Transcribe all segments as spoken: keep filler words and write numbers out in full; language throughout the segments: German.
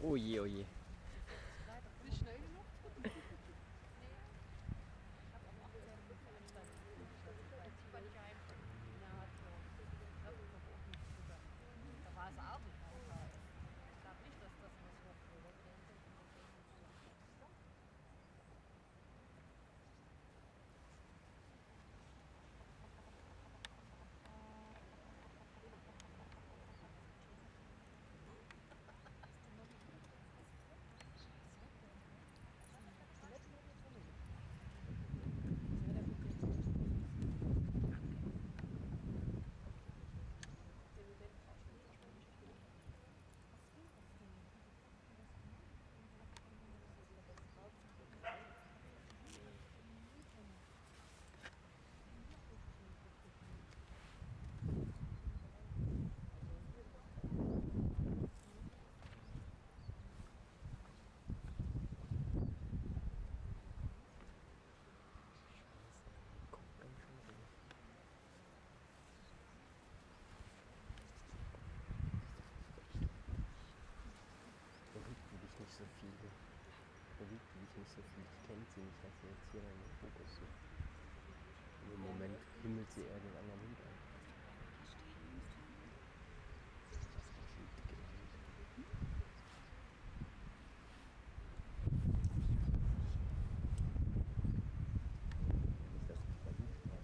Oh je, oh je. Nicht schnell genug? Da war es auch nicht mehr. Ich glaube nicht, dass das was hochgeholt wird. Nicht so viel. Bewegt dich nicht so viel. Ich kenne sie nicht, dass sie jetzt hier in den Fokus sucht. Im Moment himmelt sie eher den anderen Hund an. Das war schon dick. Nicht, dass ich verliebt war.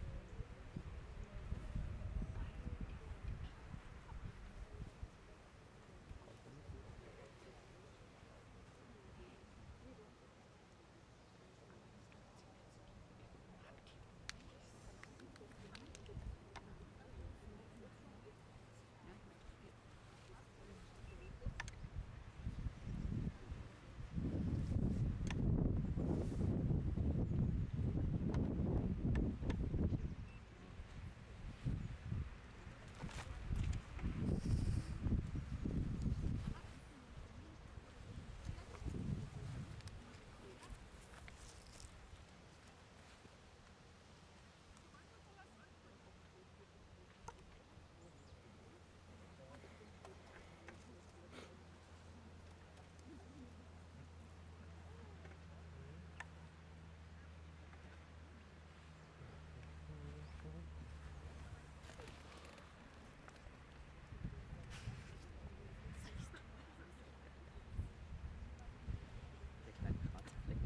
Der kleine schwarze Fleck.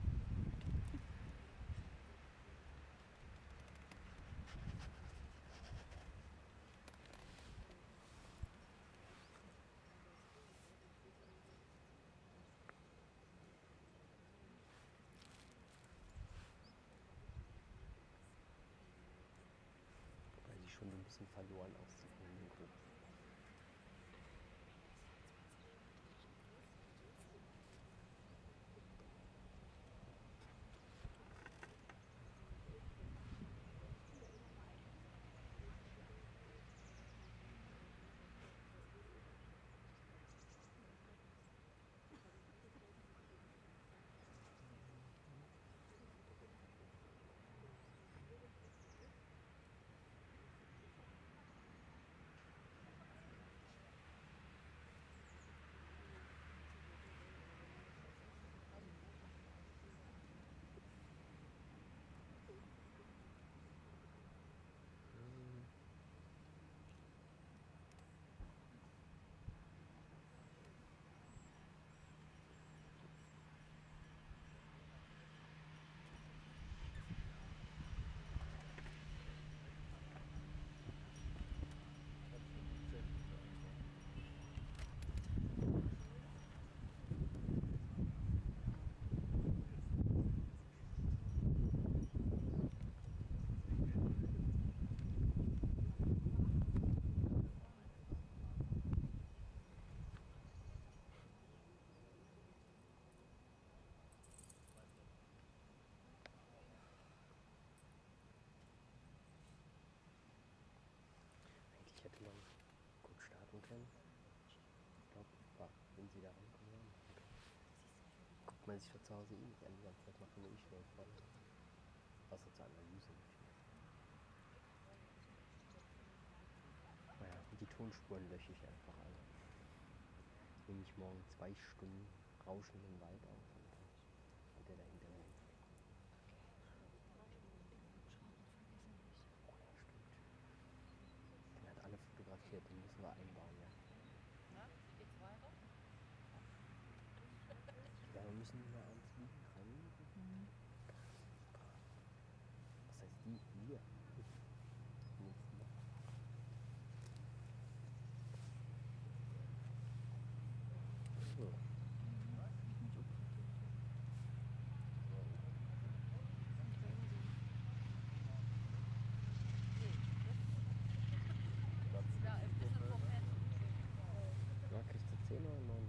Weil die schon ein bisschen verloren aussieht im Mikro. Eigentlich hätte man gut starten können. Ich glaube, wenn sie da rankommen, guckt man sich doch zu Hause eh nicht an, die ganze Zeit machen wir eh schnell voll. Außer zur Analyse natürlich. Naja, und die Tonspuren lösche ich einfach alle. nehme ich morgen zwei Stunden rauschenden Wald auf und dann geht er dahinter her. Oh ja, stimmt. Den hat alle fotografiert, den müssen wir einbauen, ja. Na, wie geht's weiter? Ja, wir müssen nicht mehr anziehen, rein. Was heißt die? Wir. Nächsten Mal. So. Ja, ein bisschen vom Ende. Ja, kriegst du zehn oder neun?